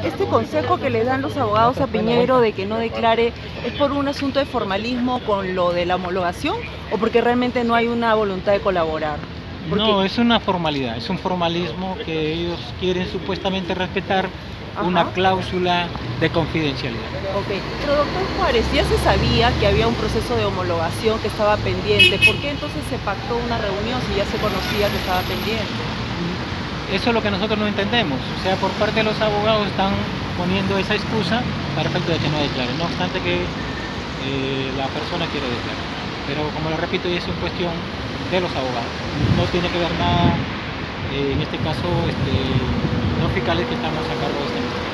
Este consejo que le dan los abogados a Piñeiro de que no declare, ¿es por un asunto de formalismo con lo de la homologación o porque realmente no hay una voluntad de colaborar? No, es una formalidad, es un formalismo que ellos quieren supuestamente respetar una Ajá. cláusula de confidencialidad. Ok, pero doctor Juárez, ya se sabía que había un proceso de homologación que estaba pendiente. ¿Por qué entonces se pactó una reunión si ya se conocía que estaba pendiente? Eso es lo que nosotros no entendemos. O sea, por parte de los abogados están poniendo esa excusa para efecto de que no declare, no obstante que la persona quiere declarar. Pero como lo repito, es una cuestión de los abogados. No tiene que ver nada, en este caso, los fiscales que estamos a cargo de este tema.